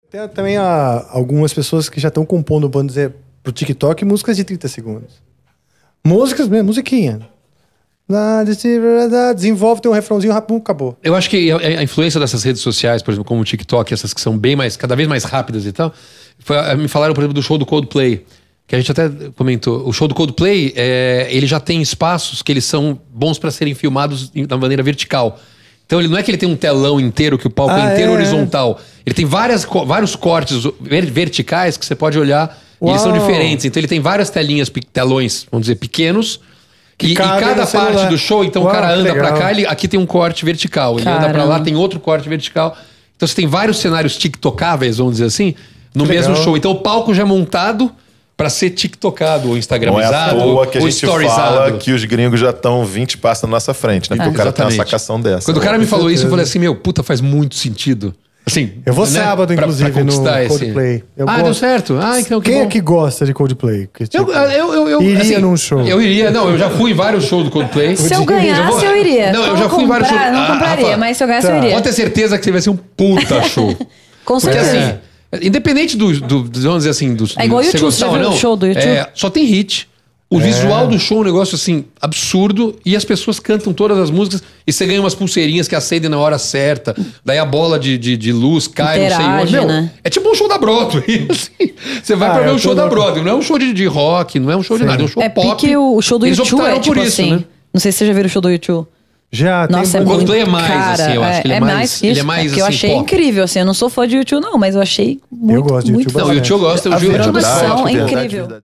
Tem também algumas pessoas que já estão compondo, vamos dizer, pro TikTok, músicas de 30 segundos. Músicas mesmo, musiquinha. Desenvolve, tem um refrãozinho, rapum, acabou. Eu acho que a influência dessas redes sociais, por exemplo, como o TikTok, essas que são cada vez mais rápidas e tal, me falaram, por exemplo, do show do Coldplay, que a gente até comentou. O show do Coldplay, ele já tem espaços que eles são bons para serem filmados da maneira vertical. Então ele não é que ele tem um telão inteiro, que o palco é inteiro horizontal. Ele tem vários cortes verticais que você pode olhar. E eles são diferentes. Então ele tem várias telões, vamos dizer, pequenos. E cada parte do show, então o cara anda pra cá, aqui tem um corte vertical. Ele anda pra lá, tem outro corte vertical. Então você tem vários cenários tiktocáveis, vamos dizer assim, no mesmo show. Então o palco já é montado pra ser tiktocado, ou instagramizado, não é à toa que a ou gente fala que os gringos já estão 20 passos na nossa frente, né? Porque o cara tem uma sacação dessa. Quando o cara me falou isso, eu falei assim, puta, faz muito sentido. Assim, eu vou sábado, inclusive, no Coldplay. Deu certo. Então, quem é que gosta de Coldplay? Eu iria assim, num show. Eu iria, eu já fui em vários shows do Coldplay. Se eu ganhasse, eu iria. Não, eu já fui em vários shows. Não compraria, mas se eu ganhasse, eu iria. Pode ter certeza que vai ser um puta show. Com certeza. Porque assim, independente vamos dizer assim, é igual o YouTube, você já viu o show do YouTube? Só tem hit. O visual do show é um negócio assim, absurdo. E as pessoas cantam todas as músicas. E você ganha umas pulseirinhas que acendem na hora certa. Daí a bola de luz cai, interage, não sei onde. né? É tipo um show da Broadway. Assim. Você vai pra ver um show da Broadway. Não é um show de rock, não é um show de nada. É um show pop. Porque o show do YouTube é tipo isso, assim. Né? Não sei se você já viu o show do YouTube. Já, nossa, o Coldplay é mais, cara, assim, eu acho que ele é mais ele é mais assim, eu achei pop. incrível, assim, eu não sou fã de YouTube não, mas eu achei muito, eu gosto de muito YouTube. Não, o YouTube eu gosto. A produção é incrível.